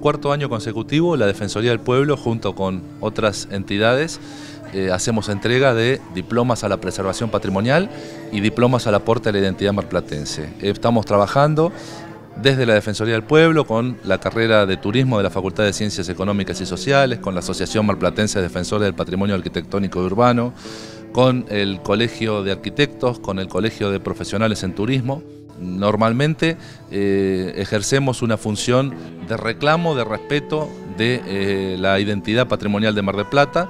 cuarto año consecutivo, la Defensoría del Pueblo, junto con otras entidades, hacemos entrega de diplomas a la preservación patrimonial y diplomas al aporte a la identidad marplatense. Estamos trabajando desde la Defensoría del Pueblo con la carrera de Turismo de la Facultad de Ciencias Económicas y Sociales, con la Asociación Marplatense de Defensores del Patrimonio Arquitectónico y Urbano, con el Colegio de Arquitectos, con el Colegio de Profesionales en Turismo. Normalmente ejercemos una función de reclamo, de respeto de la identidad patrimonial de Mar del Plata.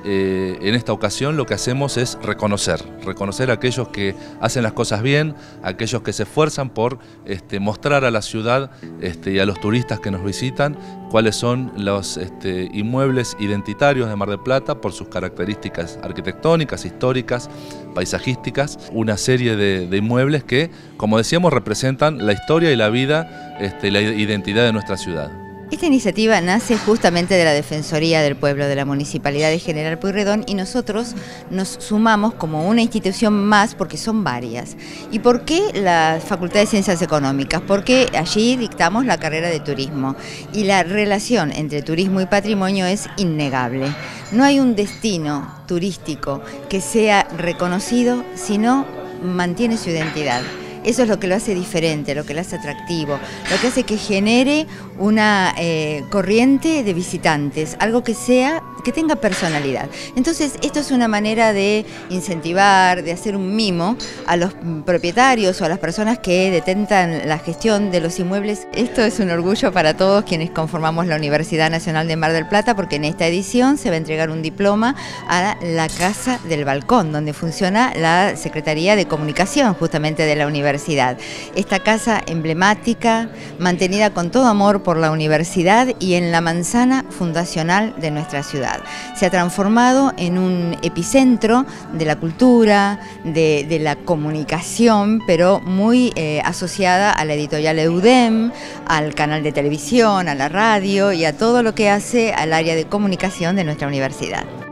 En esta ocasión lo que hacemos es reconocer a aquellos que hacen las cosas bien, a aquellos que se esfuerzan por mostrar a la ciudad y a los turistas que nos visitan cuáles son los inmuebles identitarios de Mar del Plata por sus características arquitectónicas, históricas, paisajísticas, una serie de inmuebles que, como decíamos, representan la historia y la vida, la identidad de nuestra ciudad. Esta iniciativa nace justamente de la Defensoría del Pueblo de la Municipalidad de General Pueyrredón y nosotros nos sumamos como una institución más porque son varias. ¿Y por qué la Facultad de Ciencias Económicas? Porque allí dictamos la carrera de turismo y la relación entre turismo y patrimonio es innegable. No hay un destino turístico que sea reconocido si no mantiene su identidad. Eso es lo que lo hace diferente, lo que lo hace atractivo, lo que hace que genere una corriente de visitantes, algo que tenga personalidad. Entonces, esto es una manera de incentivar, de hacer un mimo a los propietarios o a las personas que detentan la gestión de los inmuebles. Esto es un orgullo para todos quienes conformamos la Universidad Nacional de Mar del Plata, porque en esta edición se va a entregar un diploma a la Casa del Balcón, donde funciona la Secretaría de Comunicación justamente de la universidad. Esta casa emblemática, mantenida con todo amor por la universidad y en la manzana fundacional de nuestra ciudad. Se ha transformado en un epicentro de la cultura, de la comunicación, pero muy asociada a la editorial EUDEM, al canal de televisión, a la radio y a todo lo que hace al área de comunicación de nuestra universidad.